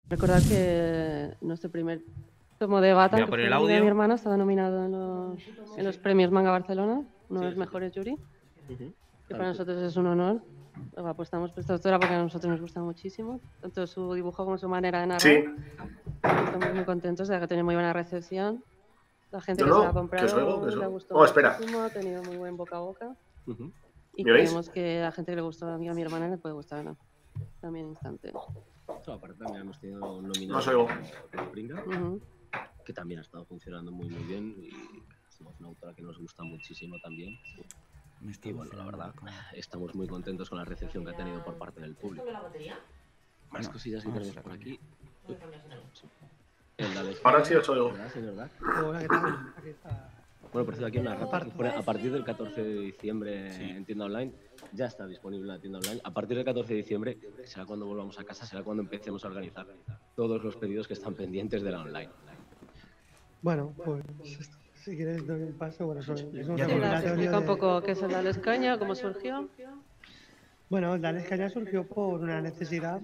Recordad que nuestro primer tomo de Bata, Voy a que poner fue el el de audio. mi hermana, estaba nominado en los premios Manga Barcelona, uno de los mejores jury, que para nosotros es un honor. Apostamos por esta autora porque a nosotros nos gusta muchísimo, tanto su dibujo como su manera de narrar. Sí. Estamos muy contentos de que ha tenido muy buena recepción. La gente No, que se la ha no, que os oigo, comprado que os le ha oigo. gustado Oh, espera. muchísimo, ha tenido muy buen boca a boca. Y ¿Me oís? creemos que a la gente que le gustó a mi hermana le puede gustar, ¿no? También instante. Aparte también hemos tenido un No os nominado oigo. por Pringa, Ujú. que también ha estado funcionando muy bien y es una autora que nos gusta muchísimo también. Y bueno, la verdad, estamos muy contentos con la recepción que ha tenido por parte del público. Más cosillas que tenemos por aquí. Ahora sí os oigo. ¿Verdad, señor Dac? Hola, ¿qué tal? Aquí está. Bueno, por cierto, aquí una rata que fuera a partir del 14 de diciembre en tienda online. Ya está disponible en la tienda online. A partir del 14 de diciembre, que será cuando volvamos a casa, será cuando empecemos a organizar todos los pedidos que están pendientes de la online. Bueno, pues si quieres doy un paso. Bueno, es un Sí, recopilatorio explica un de... poco qué es el Dale Escaña, cómo surgió. Bueno, el Dale Escaña surgió por una necesidad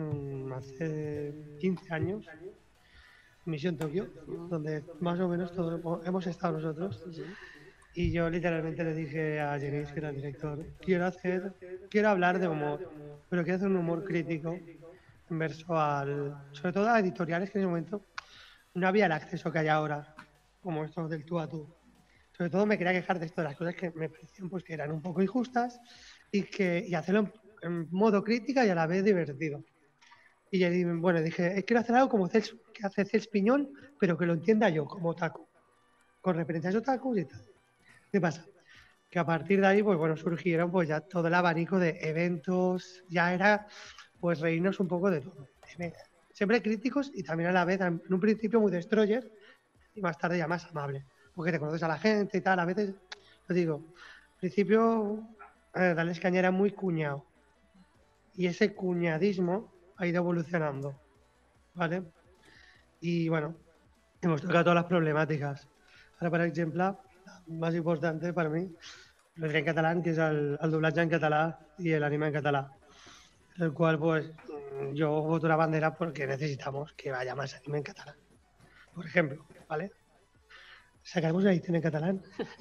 hace 15 años, Misión Tokio, donde más o menos todos hemos estado nosotros. Y yo literalmente le dije a Jenis, que era el director, quiero hablar de humor, pero quiero hacer un humor crítico inverso sobre todo a editoriales que en ese momento no había el acceso que hay ahora, como estos del tú a tú. Sobre todo me quería quejar de esto, de las cosas que me parecían pues, que eran un poco injustas y hacerlo en modo crítica y a la vez divertido. Y bueno, dije, quiero hacer algo como que hace Cels Piñón, pero que lo entienda yo, como otaku, con referencias otakus y tal. ¿Qué pasa? Que a partir de ahí, pues bueno, surgieron pues ya todo el abanico de eventos, ya era pues reírnos un poco de todo. Siempre críticos y también a la vez, en un principio muy destroyer y más tarde ya más amable, porque te conoces a la gente y tal, a veces, lo digo, al principio Dale Escaña era muy cuñado y ese cuñadismo ha ido evolucionando, ¿vale? Y bueno, hemos tocado todas las problemáticas. Ahora, per exemple, la más importante para mí, lo diré en catalán, que es el doblatge en català y el anime en català. El cual, pues, yo voto una bandera porque necesitamos que vaya más anime en catalán. Por ejemplo, ¿vale? ¿Sacaremos una edición en catalán?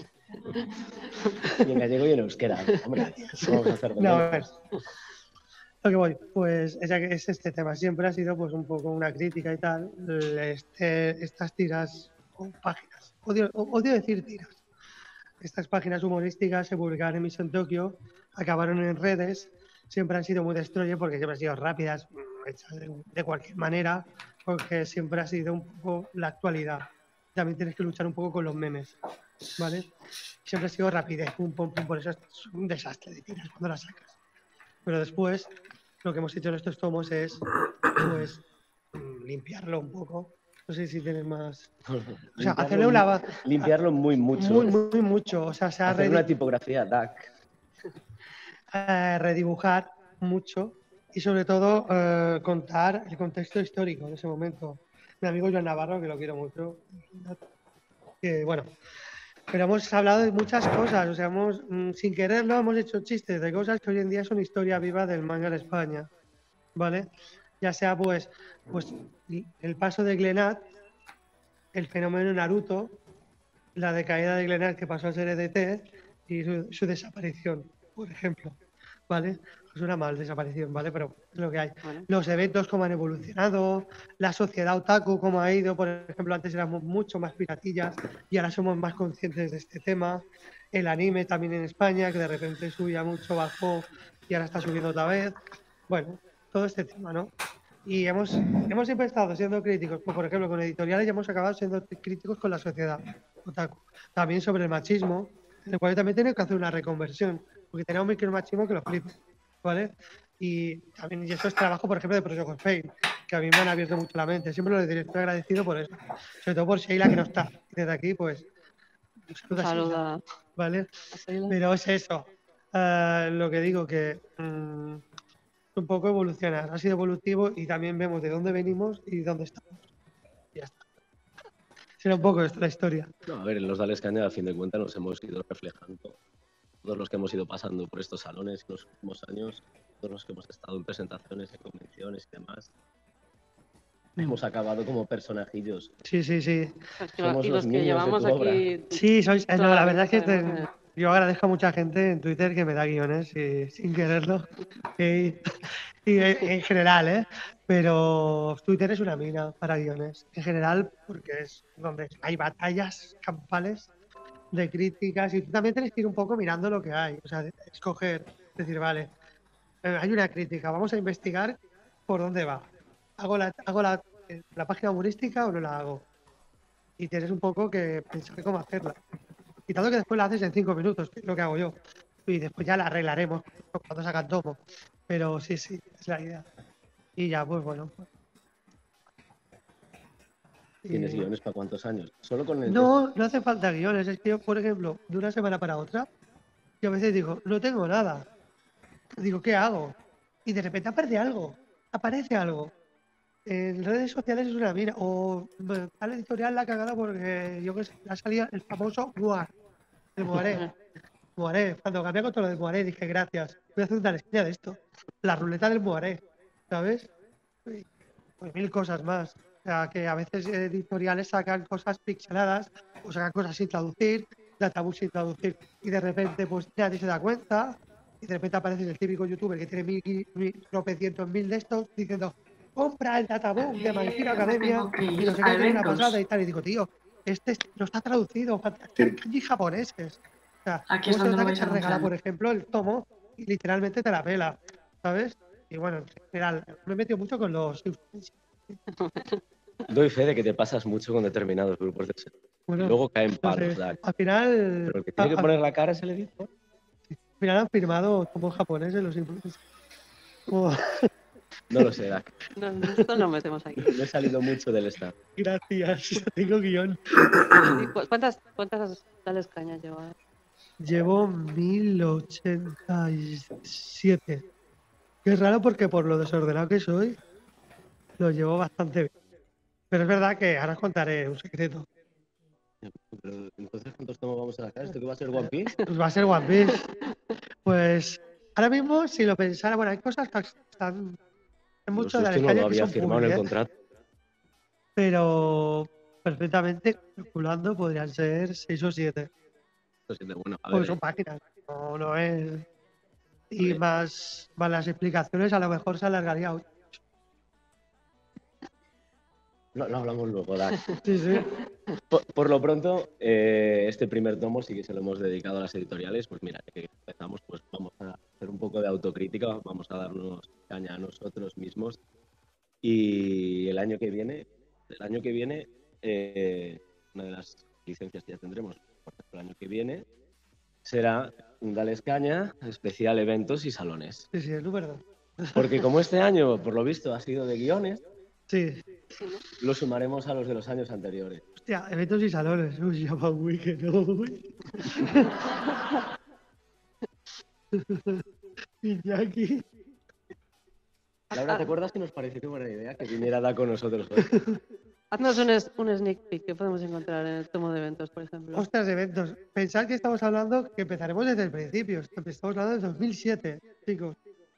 Y en gallego y en euskera. Hombre, vamos a hacer de No, a menos. ver. Lo que voy, pues es este tema. Siempre ha sido pues un poco una crítica y tal. Estas tiras o páginas, odio decir tiras. Estas páginas humorísticas se publicaron en Mission Tokyo, acabaron en redes, siempre han sido muy destroyer porque siempre han sido rápidas, hechas de cualquier manera, porque siempre ha sido un poco la actualidad. También tienes que luchar un poco con los memes, ¿vale? Siempre ha sido rapidez, pum, pum, pum, por eso es un desastre de tiras cuando las sacas. Pero después, lo que hemos hecho en estos tomos es, pues, limpiarlo un poco. No sé si tienes más... O sea, hacerle un lavado... Limpiarlo muy mucho. Muy mucho. O sea, se ha Hacer una tipografía DAC. Redibujar mucho y sobre todo contar el contexto histórico de ese momento. Mi amigo Joan Navarro, que lo quiero mucho, que bueno, pero hemos hablado de muchas cosas, o sea, sin quererlo hemos hecho chistes de cosas que hoy en día son historia viva del manga en España, ¿vale? Ya sea pues el paso de Glenat, el fenómeno Naruto, la decaída de Glenat que pasó a ser EDT y su desaparición, por ejemplo, ¿vale? Suena mal desaparición, ¿vale? Pero es lo que hay. Vale. Los eventos cómo han evolucionado, la sociedad otaku cómo ha ido, por ejemplo, antes éramos mucho más piratillas y ahora somos más conscientes de este tema. El anime también en España, que de repente subía mucho, bajó y ahora está subiendo otra vez. Bueno, todo este tema, ¿no? Y hemos siempre estado siendo críticos, pues, por ejemplo, con editoriales y hemos acabado siendo críticos con la sociedad otaku. También sobre el machismo, en el cual también tenemos que hacer una reconversión, porque tenemos un micromachismo que lo flipa, ¿vale? Y también y eso es trabajo, por ejemplo, de Project Spain, que a mí me han abierto mucho la mente. Siempre lo diré, estoy agradecido por eso. Sobre todo por Sheila, que no está. Desde aquí, pues, un saludo a Sheila, ¿vale? Pero es eso. Lo que digo, que un poco evolucionar, ha sido evolutivo y también vemos de dónde venimos y dónde estamos. Y ya está. Será un poco esto la historia. No, a ver, en los Dale Escaña, a fin de cuentas, nos hemos ido reflejando. Todos los que hemos ido pasando por estos salones en los últimos años, todos los que hemos estado en presentaciones, en convenciones y demás, hemos acabado como personajillos. Sí. Somos y los los que niños llevamos de tu obra. aquí... Sí, no, la verdad es que sabemos, yo agradezco a mucha gente en Twitter que me da guiones sin quererlo. Y en general, ¿eh? Pero Twitter es una mina para guiones. En general, porque es donde hay batallas campales de críticas y tú también tienes que ir un poco mirando lo que hay. O sea, escoger, decir, vale, hay una crítica, vamos a investigar por dónde va. ¿Hago la página humorística o no la hago? Y tienes un poco que pensar cómo hacerla. Quitando que después la haces en 5 minutos, que es lo que hago yo. Y después ya la arreglaremos cuando sacan tomo. Pero sí, es la idea. Y ya, pues bueno. ¿Tienes guiones para cuántos años? Solo con el... No hace falta guiones. Es que yo, por ejemplo, de una semana para otra, yo a veces digo, no tengo nada. Digo, ¿qué hago? Y de repente aparece algo. En redes sociales es una mira. O tal editorial la ha cagado porque, yo qué sé, le ha salido el famoso Moar. El Moaré. Cuando cambié con todo lo del Moaré, dije, gracias. Voy a hacer una esquina de esto. La ruleta del Moaré. ¿Sabes? Pues mil cosas más. O sea, que a veces editoriales sacan cosas pixeladas o sacan cosas sin traducir, databook sin traducir, y de repente pues nadie se da cuenta, y de repente aparece el típico youtuber que tiene tropecientos mil de estos diciendo, compra el databook de My Hero Academia y no sé qué, que es una pasada y tal. Y digo, tío, este no está traducido, kanji japoneses. O sea, Aquí es ¿cómo se donde lo nota que vais te a regala, encontrar. por ejemplo, el tomo y literalmente te la pela, ¿sabes? Y bueno, en general, me he metido mucho con los... Doy fe de que te pasas mucho con determinados grupos de series. Bueno, Y luego caen no palos, sé, Dak. al final... Pero el que tiene que poner la cara es el editor. Al final han firmado como japoneses los influencers. Como, No lo sé, Dak. No, esto no metemos aquí. Me he salido mucho del staff. gracias, tengo guión. ¿Y ¿Cuántas tales cañas llevas? Llevo 1087. Que es raro porque por lo desordenado que soy, lo llevo bastante bien. Pero es verdad que ahora os contaré un secreto. Pero entonces, ¿cuántos tomos vamos a sacar? ¿Esto qué va a ser One Piece? Pues va a ser One Piece. Pues ahora mismo, si lo pensara, bueno, hay cosas que están... Hay mucho de la Justo no España lo que había son firmado en el publi, contrato. pero perfectamente calculando podrían ser 6 o 7. Bueno, a Porque ver, son páginas, no es. Y más las explicaciones, a lo mejor se alargaría. no hablamos luego, Dak. Sí. Por lo pronto, este primer tomo sí que se lo hemos dedicado a las editoriales. Pues mira, que empezamos, pues vamos a hacer un poco de autocrítica, vamos a darnos caña a nosotros mismos. Y el año que viene, una de las licencias que ya tendremos el año que viene será un Dales Caña, especial eventos y salones. Sí, es verdad. Porque como este año, por lo visto, ha sido de guiones, Sí. lo sumaremos a los de los años anteriores. Hostia, eventos y salones. Uy, Japan Weekend, ¿no? Uy. Iñaki. Laura, ¿te acuerdas que nos pareció buena idea que viniera Da con nosotros hoy? Haznos un sneak peek que podemos encontrar en el tomo de eventos, por ejemplo. Ostras, eventos. Pensad que estamos hablando que empezaremos desde el principio. Estamos hablando de 2007, chicos.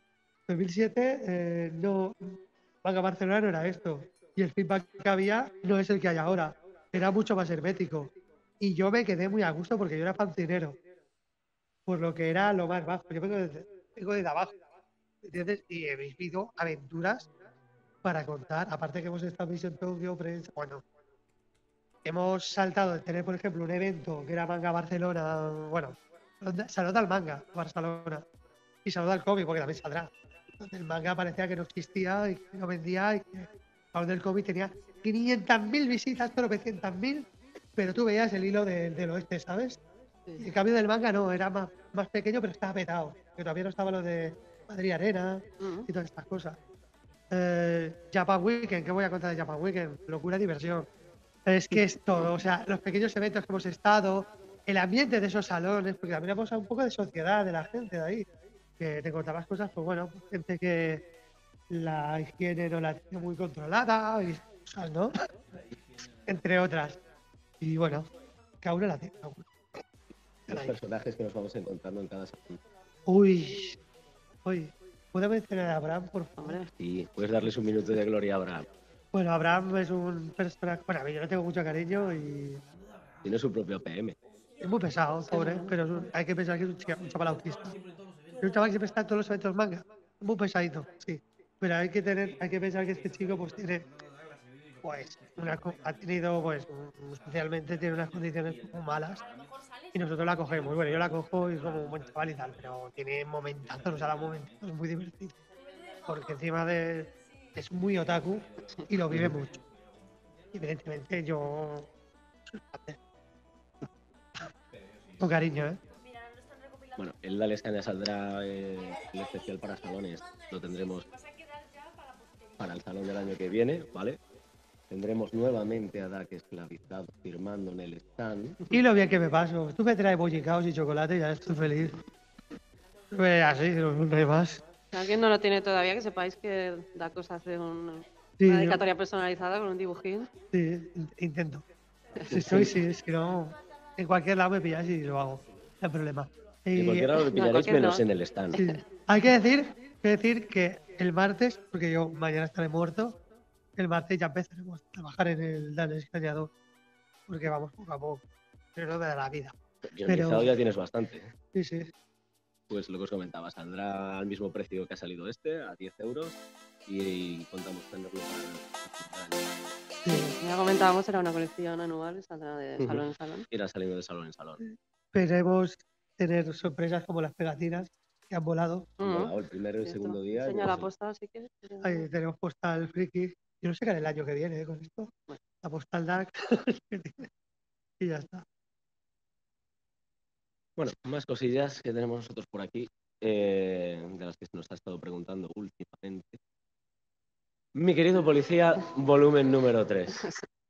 2007 no. Manga Barcelona no era esto. Y el feedback que había no es el que hay ahora. Era mucho más hermético. Y yo me quedé muy a gusto porque yo era fancinero. Por lo que era lo más bajo. Yo vengo desde abajo. ¿Entiendes? Y habéis visto aventuras para contar. Aparte que hemos estado en Mission Tokyo, prensa. Bueno, hemos saltado de tener, por ejemplo, un evento que era Manga Barcelona. Bueno, saluda al manga Barcelona. Y saluda al cómic, porque también saldrá. Donde el manga parecía que no existía y que no vendía y que donde el cómic tenía 500.000 visitas, 900.000, pero tú veías el hilo del oeste, ¿sabes? Sí. En cambio del manga no, era más pequeño, pero estaba petado. Que todavía no estaba lo de Madrid Arena y todas estas cosas. Japan Weekend, ¿qué voy a contar de Japan Weekend? Locura y diversión. Es que es todo, o sea, los pequeños eventos que hemos estado, el ambiente de esos salones, porque también hemos un poco de sociedad de la gente de ahí, que te contabas cosas, pues bueno, gente que la higiene no la tiene muy controlada y cosas, ¿no? Entre otras. Y bueno, cada uno la tiene. Los personajes que nos vamos encontrando en cada salón. Uy, ¿puedo mencionar a Abraham, por favor? Hombre, Y puedes darles un minuto de gloria a Abraham. Bueno, Abraham es un personaje. Bueno, a mí yo le tengo mucho cariño y. Tiene su propio PM. Es muy pesado, pobre, pero hay que pensar que es un chaval autista. Es un chaval que siempre está en todos los eventos manga. Muy pesadito, sí. Pero hay que pensar que este chico pues tiene, pues, ha tenido, pues, socialmente tiene unas condiciones muy malas y nosotros la cogemos. Bueno, yo la cojo y es como un buen chaval y tal, pero tiene momentazos, o sea, da momentazos muy divertidos. Porque encima de es muy otaku y lo vive mucho. Evidentemente yo con cariño, ¿eh? Bueno, el Dale Escaña saldrá el especial para salones. Lo tendremos para el salón del año que viene, ¿vale? Tendremos nuevamente a Dak esclavizado firmando en el stand. Y lo bien que me paso. Tú me traes bollicaos y chocolate y ya estoy feliz. Pues así, no hay más. Si alguien no lo tiene todavía, que sepáis que Dacos hace una Sí, dedicatoria personalizada con un dibujín. Sí, intento. Si no, en cualquier lado me pilláis y lo hago. No hay problema. En cualquier lado lo pillaréis menos en el stand. Sí. Hay que decir que el martes, porque yo mañana estaré muerto, el martes ya empezaremos a trabajar en el Dale Escañado, porque vamos poco a poco. Pero no me da la vida. Guionizado ya tienes bastante. Sí, sí. Pues lo que os comentaba, saldrá al mismo precio que ha salido este, a 10 euros, y contamos tenerlo para el Sí. Ya comentábamos, era una colección anual, saldrá de salón en salón. Irá saliendo de salón en salón. Esperemos tener sorpresas como las pegatinas que han volado. Han volado el primero y el segundo día. Enseña la postal, si quieres. Ahí tenemos postal friki. Yo no sé qué haré el año que viene con esto. Bueno. La postal dark. Y ya está. Bueno, más cosillas que tenemos nosotros por aquí, de las que se nos ha estado preguntando últimamente. Mi querido policía, volumen número 3.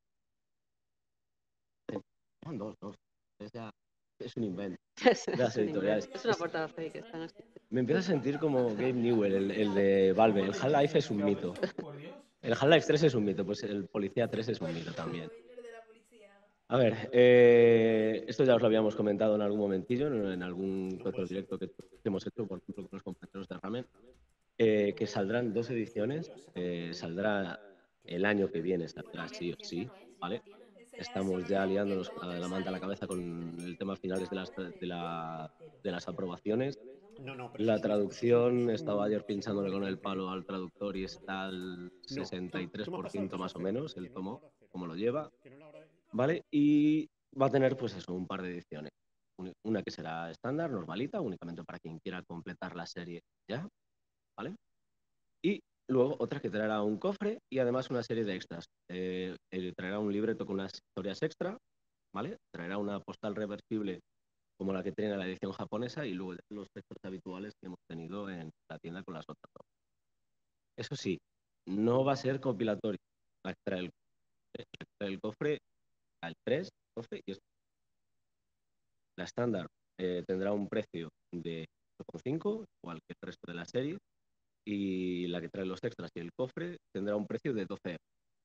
Son dos. Es un invento. Las editoriales. Es una portada fake. Esta no existe. Me empiezo a sentir como Gabe Newell, el de Valve. El Half-Life es un mito. El Half-Life 3 es un mito, pues el Policía 3 es un mito también. A ver, esto ya os lo habíamos comentado en algún momentillo, en algún otro directo que hemos hecho, por ejemplo, con los compañeros de Ramen, que saldrán 2 ediciones, saldrá el año que viene, saldrá sí o sí, ¿vale? Estamos ya liándonos la manta a la cabeza con el tema finales de las aprobaciones. La traducción, estaba ayer pinchándole con el palo al traductor y está al 63% más o menos, el tomo, como lo lleva. ¿Vale? Y va a tener, pues eso, un par de ediciones. Una que será estándar, normalita, únicamente para quien quiera completar la serie ya, ¿vale? Y luego otra que traerá un cofre y además una serie de extras. Traerá un libreto con unas historias extra, ¿vale? Traerá una postal reversible como la que tiene la edición japonesa y luego los textos habituales que hemos tenido en la tienda con las otras dos. Eso sí, no va a ser compilatorio. La que trae el cofre al 3, 12 y la estándar tendrá un precio de 8,5, igual que el resto de la serie, y la que trae los extras y el cofre tendrá un precio de 12 euros.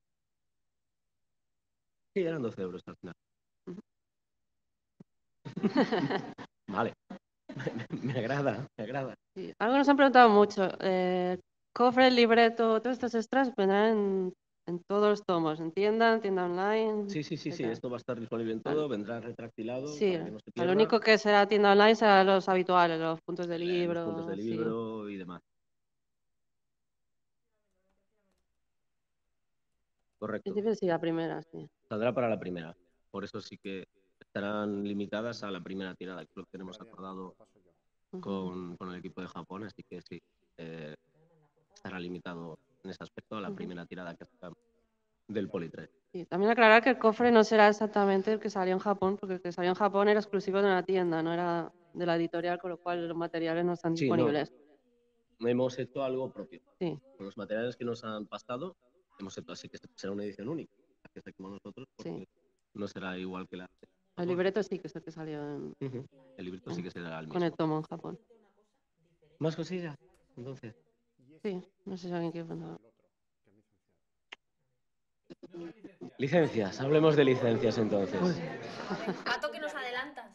Sí, eran 12 euros al final. Vale, me agrada. Sí. Algo nos han preguntado mucho. Cofre, libreto, todos estos extras vendrán en todos los tomos, en tienda online. Sí, esto va a estar disponible en todo, vendrá retractilado. Sí, para que no se pierda. lo único que será tienda online será los habituales, los puntos de libro. Los puntos de libro y demás. Correcto. Sí, la primera, sí. Saldrá para la primera. Por eso sí que estarán limitadas a la primera tirada, que es lo que tenemos acordado con el equipo de Japón, así que sí, estará limitado en ese aspecto a la primera tirada que será del Poli 3. Sí, también aclarar que el cofre no será exactamente el que salió en Japón, porque el que salió en Japón era exclusivo de una tienda, no era de la editorial, con lo cual los materiales no están disponibles. No. Hemos hecho algo propio. Sí. Con los materiales que nos han pasado, hemos hecho así que será una edición única, que saquemos nosotros, porque no será igual que la... El libreto sí que es el que salió en... El libreto sí que será el mismo. Con el tomo en Japón. ¿Más cosillas? Entonces. Sí, no sé si alguien quiere preguntar. Licencias, hablemos de licencias entonces. Pato, que nos adelantas.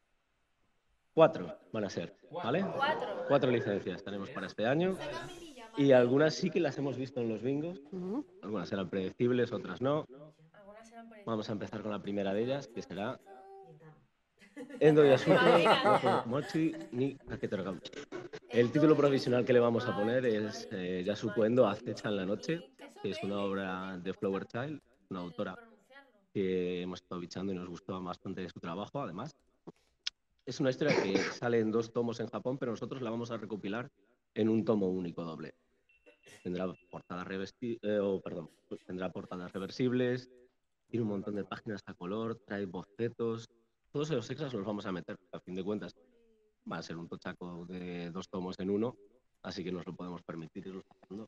4 van a ser, ¿vale? 4. 4 licencias tenemos para este año. Y algunas sí que las hemos visto en los bingos. Algunas eran predecibles, otras no. Vamos a empezar con la primera de ellas, que será Endo Yasuko Mochi ni Kaketoragami. El título provisional que le vamos a poner es Yasuko Endo acecha en la noche, que es una obra de Flower Child, una autora que hemos estado bichando y nos gustó bastante su trabajo, además. Es una historia que sale en 2 tomos en Japón, pero nosotros la vamos a recopilar en un tomo único doble. Tendrá portadas tendrá portadas reversibles, tiene un montón de páginas a color, trae bocetos. Todos esos extras los vamos a meter, a fin de cuentas. Va a ser un tochaco de 2 tomos en uno, así que nos lo podemos permitir irlo sacando.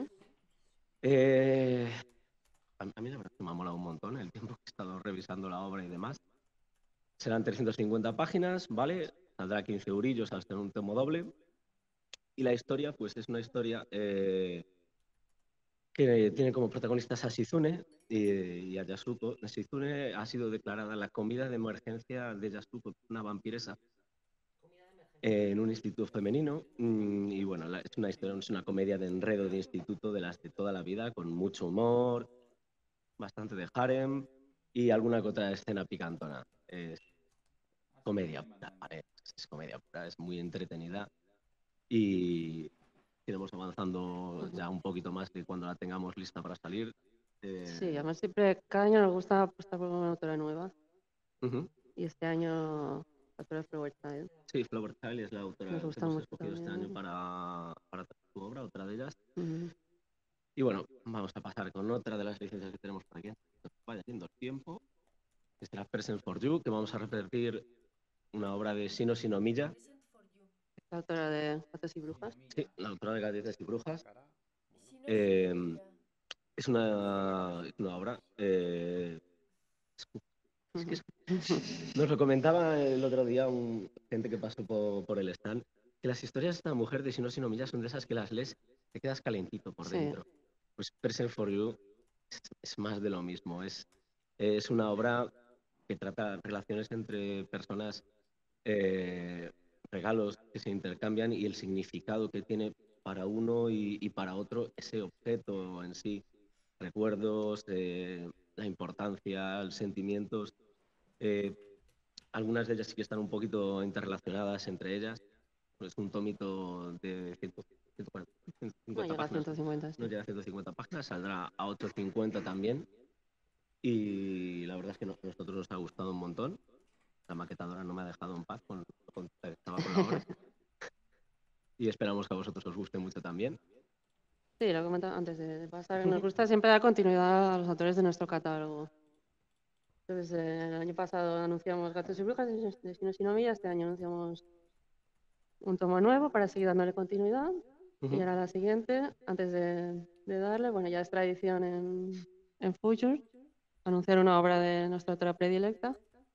A mí la verdad que me ha molado un montón el tiempo que he estado revisando la obra y demás. Serán 350 páginas, ¿vale? Saldrá 15 eurillos al ser un tomo doble. Y la historia, pues es una historia que tiene como protagonistas a Shizune y a Yasuko. Shizune ha sido declarada la comida de emergencia de Yasuko, una vampiresa, en un instituto femenino. Y bueno, es una historia, es una comedia de enredo de instituto de las de toda la vida, con mucho humor, bastante de harem y alguna que otra escena picantona. Es comedia pura, ¿vale? Es comedia pura, es muy entretenida y iremos avanzando ya un poquito más que cuando la tengamos lista para salir. Sí, además siempre, cada año nos gusta apostar por una autora nueva. Y este año, la autora de Flower Child. Sí, Flower Child es la autora Nos que gusta hemos mucho escogido este también. año para su obra, otra de ellas. Y bueno, vamos a pasar con otra de las licencias que tenemos por aquí. Vaya haciendo el tiempo. Que será Present for You, que vamos a repetir una obra de Shino Shinomiya. La autora de Gatos y Brujas. Sí, la autora de Gatos y Brujas. Es una obra... Nos lo comentaba el otro día gente que pasó por el stand, que las historias de esta mujer de Shino Shinomiya son de esas que las lees, te quedas calentito por dentro. Pues Present for You es más de lo mismo. Es una obra que trata relaciones entre personas, regalos que se intercambian y el significado que tiene para uno y para otro ese objeto en sí. Recuerdos, la importancia, los sentimientos. Algunas de ellas sí que están un poquito interrelacionadas entre ellas. Es un tomito de 140, 150 páginas. 150, sí. No llega a 150 páginas, saldrá a 850 también. Y la verdad es que a nosotros nos ha gustado un montón. La maquetadora no me ha dejado en paz con estaba con la obra. Y esperamos que a vosotros os guste mucho también. Sí, lo comentaba antes de pasar. Nos gusta siempre dar continuidad a los autores de nuestro catálogo. Entonces, el año pasado anunciamos Gatos y Brujas de Shino Shinomiya. Este año anunciamos un tomo nuevo para seguir dándole continuidad. Y ahora la siguiente, antes de darle, bueno, ya es tradición en Future, anunciar una obra de nuestra autora predilecta.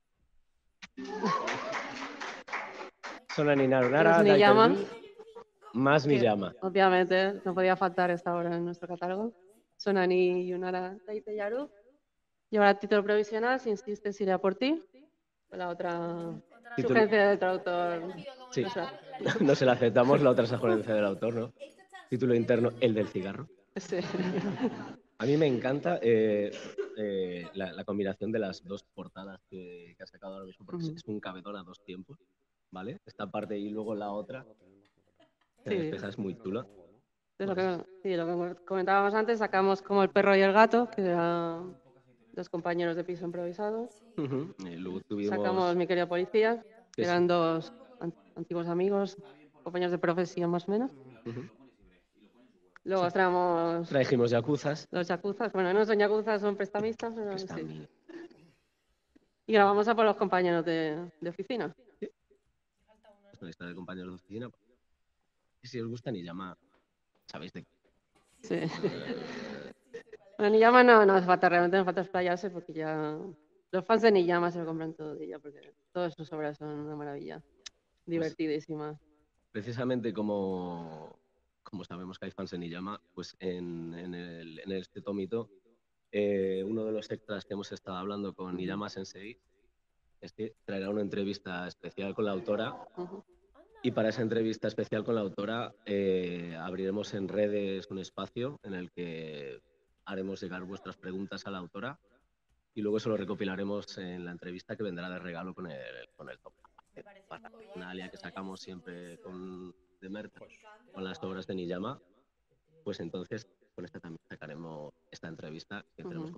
Sona ni Narunara, Daikaru, más Miyama. Obviamente no podía faltar esta obra en nuestro catálogo. Sona ni Yunara Daiteyaru. Llevará el título provisional, si insistes iré a por ti. La otra sugerencia del traductor. Sí, no se la aceptamos, la otra sugerencia del autor, ¿no? Título interno, el del cigarro. Sí. A mí me encanta la combinación de las 2 portadas que ha sacado ahora mismo, porque es un cabezón a 2 tiempos, ¿vale? Esta parte y luego la otra. Sí. Esa es muy chula. Lo que comentábamos antes, sacamos como El perro y el gato, que eran 2 compañeros de piso improvisados. Luego Sacamos Mi querido policía, que eran 2 antiguos amigos, compañeros de profesión más o menos. Luego trajimos yakuzas. Los yakuzas, bueno, no son yakuzas, son prestamistas. Pero sí. Y ahora vamos a por los compañeros de oficina. Sí. Es una lista de compañeros de oficina. Si os gusta Niyama, sabéis de qué. Sí. Bueno, Niyama no hace falta, realmente no hace falta explayarse porque ya los fans de Niyama se lo compran todo de ella porque todas sus obras son una maravilla, divertidísimas. Pues, precisamente como sabemos que hay fans de Niyama, pues en este tomito, uno de los extras que hemos estado hablando con Niyama Sensei es que traerá una entrevista especial con la autora Y para esa entrevista especial con la autora abriremos en redes un espacio en el que haremos llegar vuestras preguntas a la autora y luego eso lo recopilaremos en la entrevista que vendrá de regalo con el top. Para una alia que sacamos siempre de Merck con las obras de Niyama, pues entonces con esta también sacaremos esta entrevista que tenemos.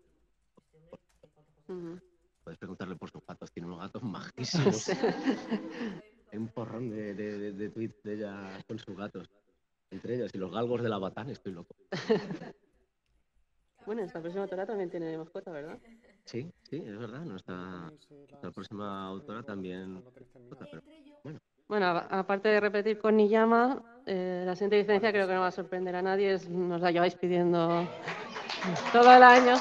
Podéis preguntarle por sus gatos, tiene unos gatos majísimos. Hay un porrón de tweets de ella con sus gatos. Entre ellos y los galgos de la Batán, estoy loco. Bueno, esta próxima autora también tiene mascota, ¿verdad? Sí, es verdad. Nuestra próxima autora también. Bueno, aparte de repetir con Niyama, la siguiente diferencia creo que no va a sorprender a nadie, nos la lleváis pidiendo todo el año.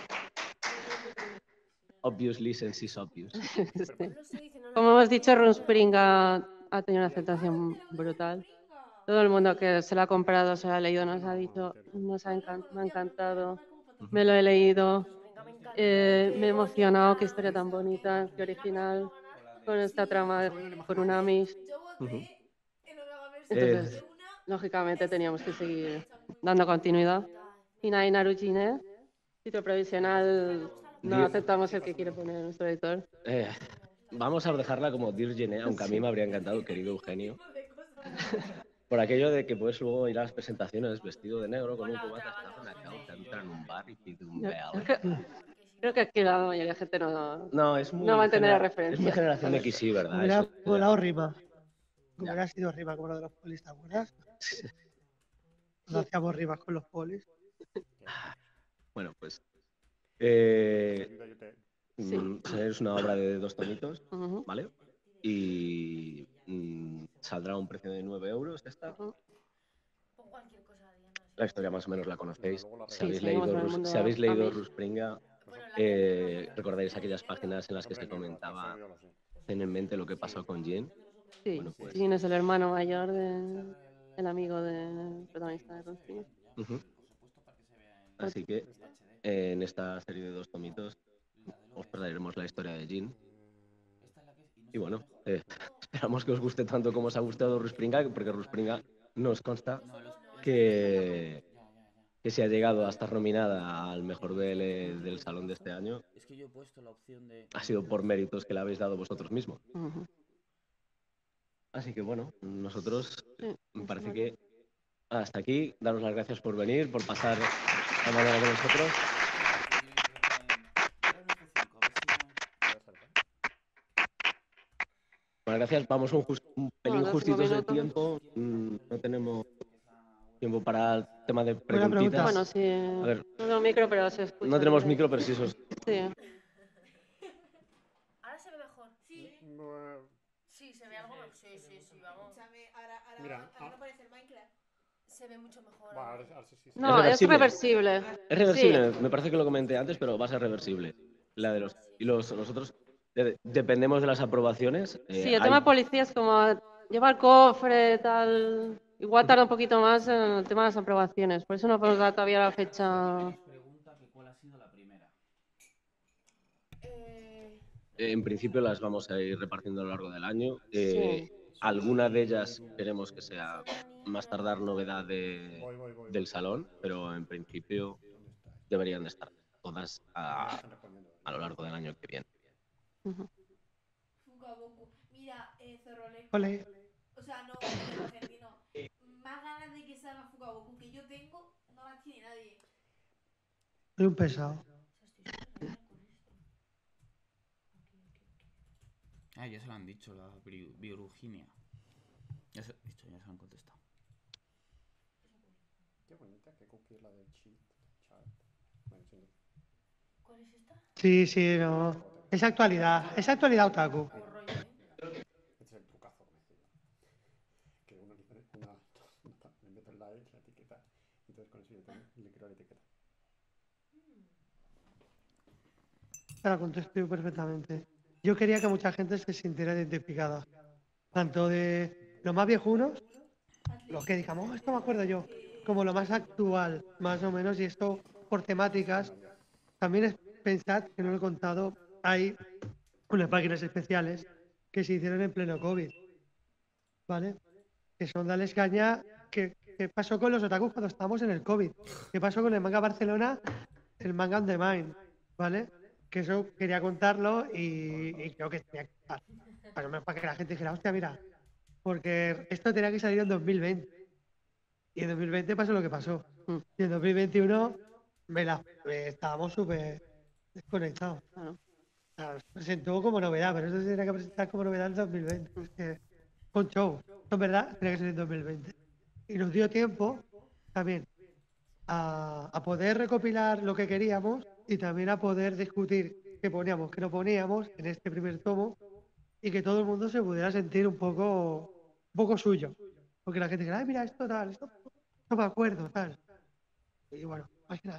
Obviously, since it's obvious. Sí. Como hemos dicho, Rumspringa ha tenido una aceptación brutal. Todo el mundo que se la ha comprado, se la ha leído, nos ha dicho, me ha encantado, me lo he leído, me he emocionado, qué historia tan bonita, qué original, con esta trama con un Amish. Entonces, lógicamente teníamos que seguir dando continuidad. Hinai Narujine, título provisional, no aceptamos el que quiere poner nuestro editor. Vamos a dejarla como Dirgene, aunque a mí me habría encantado, querido Eugenio. Por aquello de que puedes luego ir a las presentaciones vestido de negro con un cubata, te entra en un bar y pide un beal. Creo que aquí la mayoría de la gente no va a entender la referencia. Es muy generación de XY, ¿verdad? Hubiera volado rima. Hubiera sido rima como lo de los polis, ¿te acuerdas? No hacíamos rimas con los polis. Bueno, pues... es una obra de 2 tomitos, ¿vale? Y saldrá a un precio de 9 euros esta. La historia más o menos la conocéis. Si habéis leído Rumspringa, recordáis aquellas páginas en las que se comentaba, ten en mente lo que pasó con Jean. Sí, bueno, pues... Jean es el hermano mayor del amigo del protagonista de Rumspringa. Así que en esta serie de 2 tomitos os traeremos la historia de Jean. Y bueno, esperamos que os guste tanto como os ha gustado Rumspringa, porque Rumspringa nos consta que se ha llegado a estar nominada al mejor BL del salón de este año. Ha sido por méritos que le habéis dado vosotros mismos. Así que bueno, nosotros me parece que hasta aquí. Daros las gracias por venir, por pasar la mañana con nosotros. Bueno, gracias. Vamos un pelín justitos de tiempo. No tenemos tiempo para el tema de preguntitas. Bueno, sí. A ver, no tenemos micro, pero se escucha. No tenemos micro, pero sí eso es... Sí. Ahora se ve mejor. Sí. Sí, se ve algo mejor. Sí, vamos. Mira, no parece el Minecraft. Se ve mucho mejor. No, es reversible. Es reversible. Sí. Me parece que lo comenté antes, pero va a ser reversible. La de nosotros dependemos de las aprobaciones. Sí, el tema de policía es como llevar cofre, tal. Igual tarda un poquito más en el tema de las aprobaciones. Por eso no podemos dar todavía la fecha. Pregunta que cuál ha sido la primera. En principio las vamos a ir repartiendo a lo largo del año. Sí. Alguna de ellas queremos que sea más tardar novedad del salón, pero en principio deberían de estar todas a lo largo del año que viene. Mira, Zorrole. Ole. O sea, no, argentino. Más ganas de que salga Fukaboku que yo tengo, no las tiene nadie. Soy un pesado. Ah, ya se lo han dicho, la Virginia. Ya se lo han contestado. Qué bonita, qué cookie es la del chat. ¿Cuál es esta? Sí, no. Es actualidad otaku. Este es el trucazo que me decía. Que uno le meto en la etiqueta, y entonces con eso yo le creo la etiqueta. Te la contesto yo perfectamente. Yo quería que mucha gente se sintiera identificada. Tanto de los más viejunos, los que digamos, esto me acuerdo yo, como lo más actual, más o menos, y esto por temáticas. También es pensad, que no lo he contado, hay unas páginas especiales que se hicieron en pleno COVID. ¿vale? Que son Dales Caña. ¿Qué pasó con los otakus cuando estábamos en el COVID? ¿Qué pasó con el manga Barcelona, el manga on demand? ¿Vale? Que eso quería contarlo y creo que tenía que estar. Para que la gente dijera, hostia, mira, porque esto tenía que salir en 2020. Y en 2020 pasó lo que pasó. Y en 2021 estábamos súper desconectados. Claro. O sea, se presentó como novedad, pero eso se tenía que presentar como novedad en 2020. Es que, con show, en verdad, tenía que ser en 2020. Y nos dio tiempo también a poder recopilar lo que queríamos y también a poder discutir qué poníamos, qué no poníamos en este primer tomo y que todo el mundo se pudiera sentir un poco suyo. Porque la gente dice, ay, mira, esto tal, esto no me acuerdo, tal. Y bueno, al final.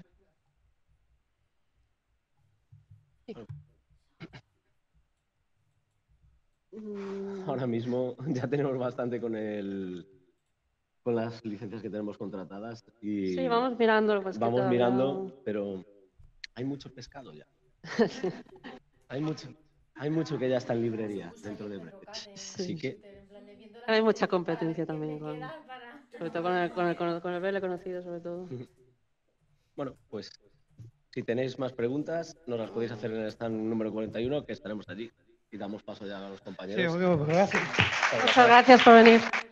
Ahora mismo ya tenemos bastante con las licencias que tenemos contratadas y Sí, vamos mirando. Pues vamos mirando, pero hay mucho pescado ya. Hay mucho que ya está en librería dentro de breve. Así que hay mucha competencia también, sobre todo con el BL conocido, sobre todo. Bueno, pues si tenéis más preguntas, nos las podéis hacer en el stand número 41, que estaremos allí. Y damos paso ya a los compañeros. Sí, gracias. Muchas gracias por venir.